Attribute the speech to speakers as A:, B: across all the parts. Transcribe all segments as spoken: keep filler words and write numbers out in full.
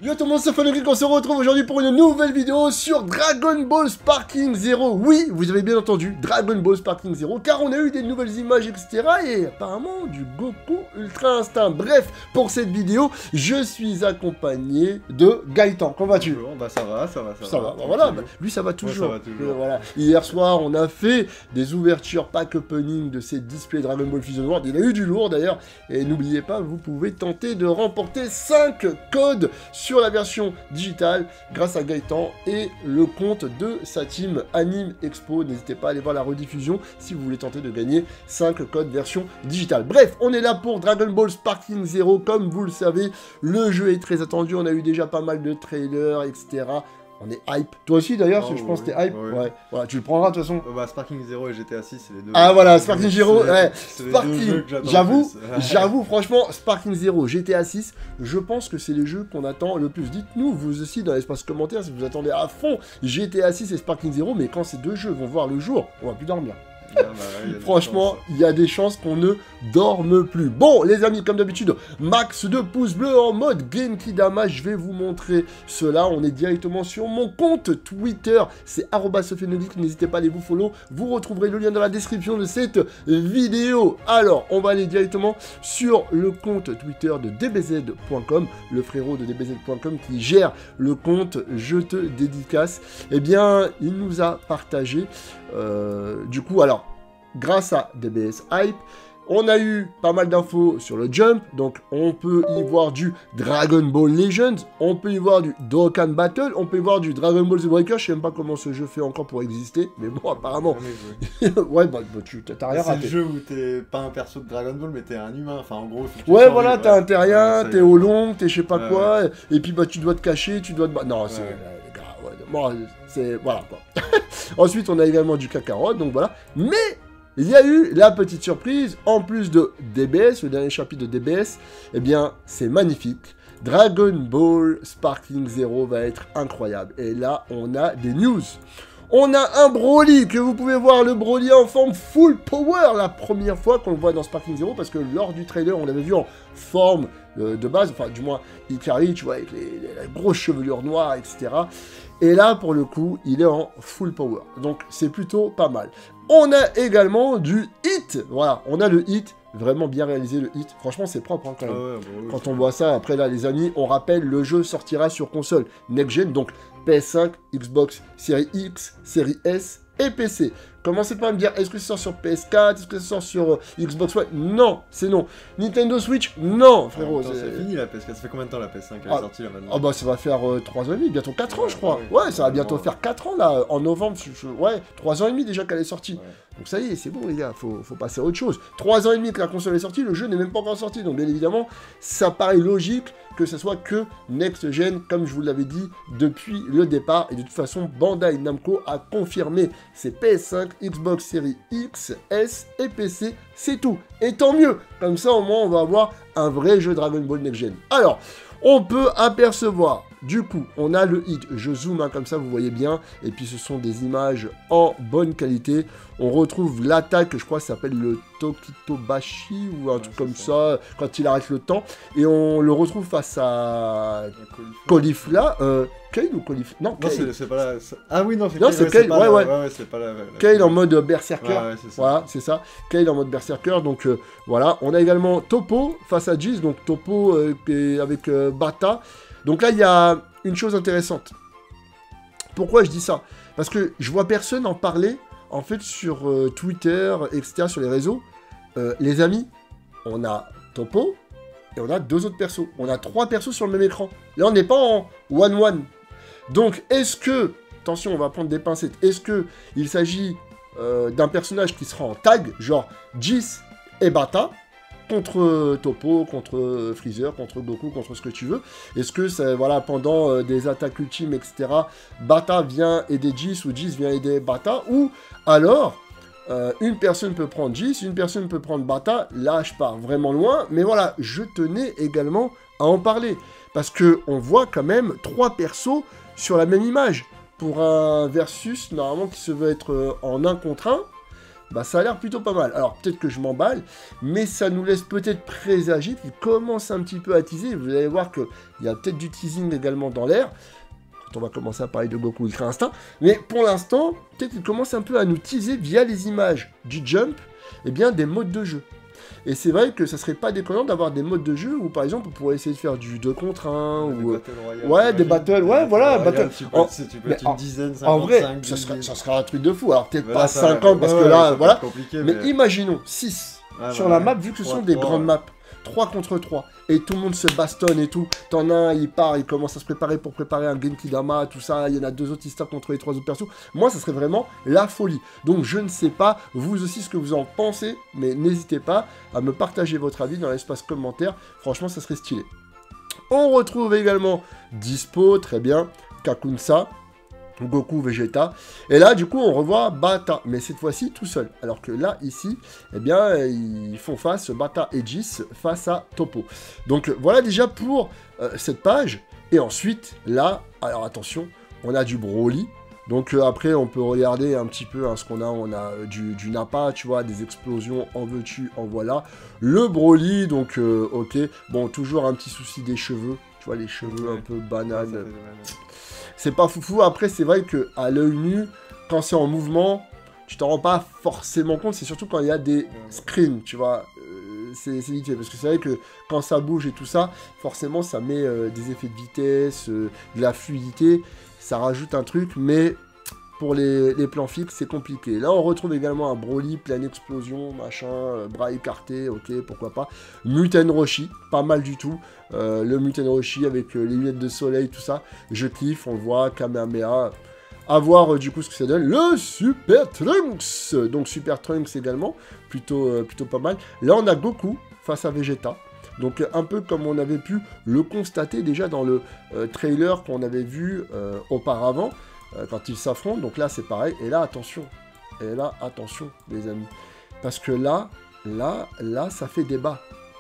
A: Yo tout le monde, c'est Fenugreek, on se retrouve aujourd'hui pour une nouvelle vidéo sur Dragon Ball Sparking Zero. Oui, vous avez bien entendu, Dragon Ball Sparking Zero, car on a eu des nouvelles images, et cetera. Et apparemment du Goku Ultra Instinct. Bref, pour cette vidéo, je suis accompagné de Gaëtan. Comment vas-tu?
B: Bah ça va, ça va, ça,
A: ça
B: va.
A: va. Bah, voilà, bah, lui ça va toujours.
B: Ouais, ça va toujours.
A: Euh, voilà. Hier soir, on a fait des ouvertures pack opening de ces displays Dragon Ball Fusion World. Il y a eu du lourd d'ailleurs. Et n'oubliez pas, vous pouvez tenter de remporter cinq codes sur la version digitale grâce à Gaëtan et le compte de sa team Anime Expo. N'hésitez pas à aller voir la rediffusion si vous voulez tenter de gagner cinq codes version digitale. Bref, on est là pour Dragon Ball Sparking Zero. Comme vous le savez, le jeu est très attendu. On a eu déjà pas mal de trailers, et cetera. On est hype. Toi aussi d'ailleurs,
B: oh,
A: je pense
B: oui,
A: que t'es hype.
B: oui.
A: Ouais. Voilà, tu le prendras de toute façon.
B: Oh, bah Sparking Zero et G T A six, c'est les deux.
A: Ah voilà, Sparking Zero, ouais.
B: Sparking,
A: j'avoue, j'avoue franchement, Sparking Zero, G T A six, je pense que c'est les jeux qu'on attend le plus. Dites-nous, vous aussi, dans l'espace commentaire, si vous attendez à fond G T A six et Sparking Zero, mais quand ces deux jeux vont voir le jour, on va plus dormir.
B: Ah bah ouais,
A: franchement, il y a des chances qu'on ne dorme plus. Bon, les amis, comme d'habitude, max de pouces bleus en mode Genki Dama. Je vais vous montrer cela. On est directement sur mon compte Twitter. C'est arobase Fenugreek. N'hésitez pas à aller vous follow. Vous retrouverez le lien dans la description de cette vidéo. Alors, on va aller directement sur le compte Twitter de D B Z point com, le frérot de D B Z point com qui gère le compte Je te dédicace. Eh bien, il nous a partagé, euh, du coup, alors, grâce à D B S Hype, on a eu pas mal d'infos sur le Jump, donc on peut y voir du Dragon Ball Legends, on peut y voir du Dokkan Battle, on peut y voir du Dragon Ball The Breaker. Je sais même pas comment ce jeu fait encore pour exister, mais bon, apparemment. Ouais, bah, bah tu t'as rien raté.
B: C'est le jeu où t'es pas un perso de Dragon Ball, mais t'es un humain, enfin en gros.
A: Ouais, voilà, t'as un terrien, t'es au long, t'es je sais pas
B: ouais,
A: quoi,
B: ouais.
A: Et puis bah tu dois te cacher, tu dois te battre. Non, c'est.
B: Ouais.
A: Les gars, ouais, bon, c'est. Voilà quoi. Ensuite, on a également du Kakarot, donc voilà. Mais. Il y a eu la petite surprise, en plus de D B S, le dernier chapitre de D B S, eh bien, c'est magnifique. Dragon Ball Sparking Zero va être incroyable. Et là, on a des news. On a un Broly, que vous pouvez voir, le Broly en forme full power, la première fois qu'on le voit dans Sparking Zero, parce que lors du trailer, on l'avait vu en forme euh, de base, enfin, du moins, Ikari, tu vois, avec les, les, la grosse chevelure noire, et cetera. Et là, pour le coup, il est en full power. Donc, c'est plutôt pas mal. On a également du hit. Voilà, on a le hit. Vraiment bien réalisé, le hit. Franchement, c'est propre, hein, quand même. Ah ouais, bah oui, quand on voit ça, après, là, les amis, on rappelle, le jeu sortira sur console next-gen, donc P S cinq, Xbox Series X, Series S et P C. Commencez pas à me dire, est-ce que ça sort sur P S quatre, est-ce que ça sort sur euh, Xbox One? Non, c'est non. Nintendo Switch? Non, frérot.
B: Ah, c'est fini la P S quatre, ça fait combien de temps la P S cinq elle
A: ah,
B: est sortie là maintenant?
A: Ah bah ça va faire euh, trois ans et demi, bientôt quatre ans
B: ouais,
A: je crois.
B: Ouais,
A: ouais ça va bientôt faire quatre ans là, en novembre, je, je, ouais, trois ans et demi déjà qu'elle est sortie. Ouais. Donc ça y est, c'est bon les gars, faut, faut passer à autre chose. trois ans et demi que la console est sortie, le jeu n'est même pas encore sorti, donc bien évidemment, ça paraît logique que ce soit que next-gen, comme je vous l'avais dit depuis le départ. Et de toute façon, Bandai Namco a confirmé ses P S cinq, Xbox Series X, S et P C, c'est tout. Et tant mieux, comme ça au moins on va avoir un vrai jeu Dragon Ball next-gen. Alors, on peut apercevoir, du coup, on a le hit, je zoome hein, comme ça, vous voyez bien, et puis ce sont des images en bonne qualité. On retrouve l'attaque, je crois que ça s'appelle le Tokitobashi, ou un ouais, truc comme ça. ça, quand il arrête le temps, et on le retrouve face à Caulifla, euh, Kale ou Caulifla? Non,
B: non c'est pas la... Ah oui, non,
A: c'est Kale, c'est Kale, ouais, ouais, ouais, ouais
B: c'est pas la... la...
A: Kale en mode berserker,
B: ouais, ouais,
A: voilà, c'est ça, Kale en mode berserker, donc euh, voilà. On a également Toppo face à Jizz, donc Toppo euh, avec euh, Bata. Donc là, il y a une chose intéressante. Pourquoi je dis ça? Parce que je vois personne en parler, en fait, sur euh, Twitter, et cetera, sur les réseaux. Euh, les amis, on a Toppo, et on a deux autres persos. On a trois persos sur le même écran. Là, on n'est pas en one-one. Donc, est-ce que... Attention, on va prendre des pincettes. Est-ce que il s'agit euh, d'un personnage qui sera en tag, genre Jizz et Bata, contre Toppo, contre Freezer, contre Goku, contre ce que tu veux. Est-ce que, ça, voilà, pendant euh, des attaques ultimes, et cetera, Bata vient aider Jizz ou Jizz vient aider Bata, ou alors, euh, une personne peut prendre Jizz, une personne peut prendre Bata. Là, je pars vraiment loin, mais voilà, je tenais également à en parler, parce que on voit quand même trois persos sur la même image, pour un versus, normalement, qui se veut être euh, en un contre un. bah ça a l'air plutôt pas mal. Alors peut-être que je m'emballe, mais ça nous laisse peut-être présager qu'il commence un petit peu à teaser. Vous allez voir qu'il y a peut-être du teasing également dans l'air. On va commencer à parler de Goku Ultra Instinct, mais pour l'instant, peut-être qu'il commence un peu à nous teaser via les images du Jump, et bien des modes de jeu. Et c'est vrai que ça serait pas déconnant d'avoir des modes de jeu où par exemple on pourrait essayer de faire du deux contre un,
B: Des
A: ou...
B: Battle Royale,
A: ouais, des battles, ouais, voilà,
B: Royale,
A: battle...
B: Tu peux,
A: en...
B: tu peux
A: mais
B: être une
A: en...
B: dizaine,
A: en vrai,
B: cinquante-cinq,
A: ça sera,
B: dix.
A: ça sera un truc de fou, alors peut-être
B: Voilà,
A: pas
B: ça,
A: cinquante,
B: ouais,
A: parce
B: ouais,
A: que
B: ouais,
A: là,
B: ça
A: voilà,
B: peut être compliqué,
A: mais,
B: mais...
A: imaginons six
B: Ah,
A: sur
B: voilà.
A: la map, vu que ce
B: trois,
A: sont des
B: trois.
A: grandes maps, trois contre trois, et tout le monde se bastonne et tout, t'en as un, il part, il commence à se préparer pour préparer un Genki Dama, tout ça, il y en a deux autres, ils se tapent contre les trois autres persos, moi ça serait vraiment la folie. Donc je ne sais pas, vous aussi, ce que vous en pensez, mais n'hésitez pas à me partager votre avis dans l'espace commentaire, franchement ça serait stylé. On retrouve également Dispo, très bien, Kakunsa, Goku, Vegeta, et là du coup on revoit Bata, mais cette fois-ci tout seul, alors que là ici, eh bien ils font face, Bata et Jis face à Toppo. Donc voilà déjà pour euh, cette page, et ensuite là, alors attention, on a du Broly, donc euh, après on peut regarder un petit peu hein, ce qu'on a, on a euh, du, du Nappa, tu vois, des explosions, en veux-tu, en voilà, le Broly, donc euh, ok, bon toujours un petit souci des cheveux, tu vois les cheveux
B: Ouais.
A: un peu
B: Ouais,
A: bananes,
B: ça fait mal.
A: c'est pas foufou. Après, c'est vrai que à l'œil nu, quand c'est en mouvement, tu t'en rends pas forcément compte. C'est surtout quand il y a des screens, tu vois. Euh, c'est c'est vite fait. Parce que c'est vrai que quand ça bouge et tout ça, forcément, ça met euh, des effets de vitesse, euh, de la fluidité. Ça rajoute un truc, mais pour les, les plans fixes, c'est compliqué. Là, on retrouve également un Broly, pleine explosion, machin, euh, bras écartés, ok, pourquoi pas. Muten Roshi, pas mal du tout. Euh, le Muten Roshi avec euh, les lunettes de soleil, tout ça, je kiffe, on le voit, Kamehameha. À voir euh, du coup ce que ça donne. Le Super Trunks, donc Super Trunks également, plutôt, euh, plutôt pas mal. Là, on a Goku face à Vegeta. Donc euh, un peu comme on avait pu le constater déjà dans le euh, trailer qu'on avait vu euh, auparavant, euh, quand ils s'affrontent. Donc là, c'est pareil. Et là, attention. Et là, attention, les amis. Parce que là, là, là, ça fait débat.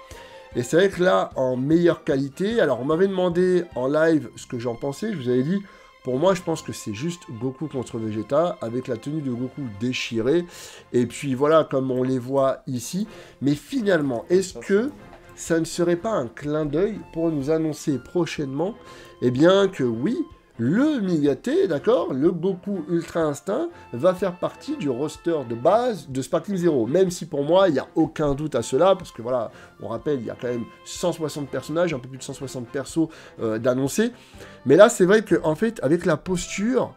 A: Et c'est vrai que là, en meilleure qualité, alors on m'avait demandé en live ce que j'en pensais, je vous avais dit, pour moi je pense que c'est juste Goku contre Vegeta, avec la tenue de Goku déchirée, et puis voilà, comme on les voit ici, mais finalement, est-ce que ça ne serait pas un clin d'œil pour nous annoncer prochainement, eh bien que oui, le Migate, d'accord, le Goku Ultra Instinct, va faire partie du roster de base de Sparking Zero. Même si pour moi, il n'y a aucun doute à cela, parce que voilà, on rappelle, il y a quand même cent soixante personnages, un peu plus de cent soixante persos euh, d'annoncer. Mais là, c'est vrai qu'en fait, avec la posture,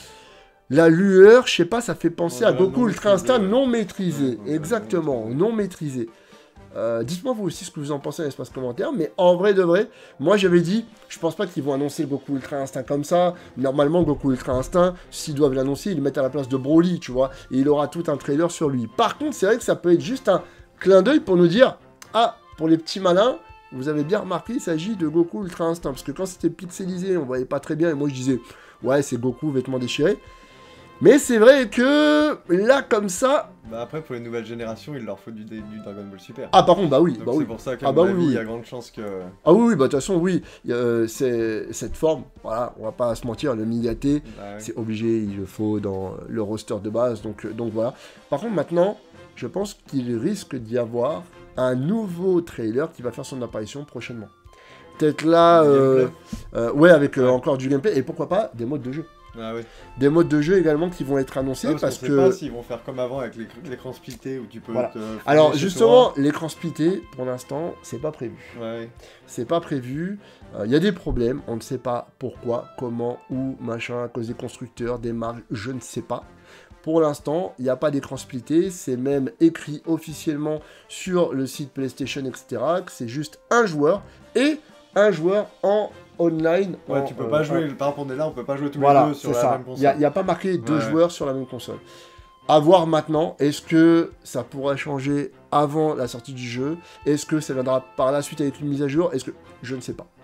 A: la lueur, je sais pas, ça fait penser
B: Voilà,
A: à Goku
B: non
A: Ultra Instinct
B: maîtrisé.
A: non maîtrisé.
B: Ouais, ouais,
A: Exactement,
B: ouais,
A: non maîtrisé. Euh, Dites-moi vous aussi ce que vous en pensez dans l'espace commentaire, mais en vrai de vrai, moi j'avais dit, je pense pas qu'ils vont annoncer Goku Ultra Instinct comme ça. Normalement, Goku Ultra Instinct, s'ils doivent l'annoncer, ils le mettent à la place de Broly, tu vois, et il aura tout un trailer sur lui. Par contre, c'est vrai que ça peut être juste un clin d'œil pour nous dire, ah, pour les petits malins, vous avez bien remarqué, il s'agit de Goku Ultra Instinct, parce que quand c'était pixelisé, on voyait pas très bien, et moi je disais, ouais, c'est Goku, vêtements déchirés. Mais c'est vrai que là, comme ça.
B: Bah après, pour les nouvelles générations, il leur faut du, du Dragon Ball Super.
A: Ah, par contre, bah oui,
B: Donc
A: bah
B: c'est
A: oui.
B: pour ça qu'à
A: Ah
B: mon
A: bah oui,
B: avis,
A: oui.
B: il y a grande chance que...
A: Ah oui, oui, bah de toute façon, oui. Euh, c'est cette forme, voilà, on va pas se mentir, le Migate,
B: Bah, ouais.
A: c'est obligé, il le faut dans le roster de base, donc, euh, donc voilà. Par contre, maintenant, je pense qu'il risque d'y avoir un nouveau trailer qui va faire son apparition prochainement. Peut-être là,
B: Du
A: euh,
B: gameplay.
A: euh, ouais, avec euh,
B: Ouais.
A: encore du gameplay, et pourquoi pas des modes de jeu.
B: Ah oui.
A: Des modes de jeu également qui vont être annoncés,
B: Ouais, parce
A: parce
B: qu'on
A: que...
B: sait pas s'ils vont faire comme avant avec l'écr- l'écran splitté où tu peux
A: Voilà.
B: te filmer
A: Alors
B: chez
A: justement, l'écran splitté, pour l'instant, c'est pas prévu.
B: toi. Ouais.
A: C'est pas prévu. Il y a des problèmes, on ne sait pas pourquoi, comment, où, machin, à cause des constructeurs, des marques, je ne sais pas. Pour l'instant, il n'y a pas d'écran splitté, c'est même écrit officiellement sur le site PlayStation, et cetera, que c'est juste un joueur et un joueur en online.
B: Ouais,
A: en,
B: tu peux
A: euh,
B: pas
A: en-
B: jouer, par exemple on est là, on peut pas jouer tous
A: Voilà,
B: les deux sur
A: c'est
B: la
A: ça.
B: même
A: Il
B: console.
A: n'y a, a pas marqué deux
B: Ouais.
A: joueurs sur la même console. À voir maintenant, est-ce que ça pourra changer avant la sortie du jeu? Est-ce que ça viendra par la suite avec une mise à jour? Est-ce que... Je ne sais pas.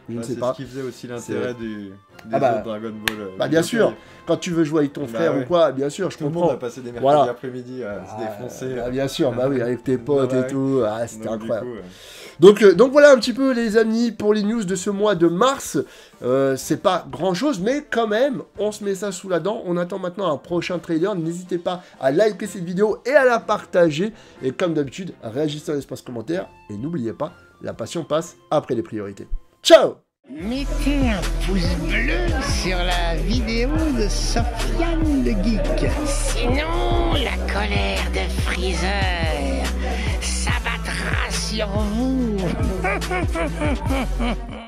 A: je ne
B: Ouais,
A: sais
B: c'est
A: pas.
B: ce qui faisait aussi l'intérêt du, des
A: Ah bah,
B: autres Dragon Ball. euh,
A: Bah bien
B: Budokai.
A: sûr, quand tu veux jouer avec ton
B: Bah
A: frère
B: ouais.
A: ou quoi, bien sûr, je
B: Tout le monde
A: comprends.
B: a passé des mercredis
A: Voilà.
B: après-midi à se
A: Ah,
B: défoncer.
A: bah,
B: euh.
A: bien sûr, bah oui, avec tes potes
B: Bah
A: et
B: ouais.
A: tout, ah, c'était
B: Donc, du
A: incroyable.
B: coup, euh,
A: Donc, euh, donc voilà un petit peu les amis pour les news de ce mois de mars. Euh, c'est pas grand chose, mais quand même, on se met ça sous la dent. On attend maintenant un prochain trailer. N'hésitez pas à liker cette vidéo et à la partager. Et comme d'habitude, réagissez dans l'espace commentaire. Et n'oubliez pas, la passion passe après les priorités. Ciao!
C: Mettez un pouce bleu sur la vidéo de Sofiane le Geek. Sinon, la colère de Freezer s'abattra sur vous.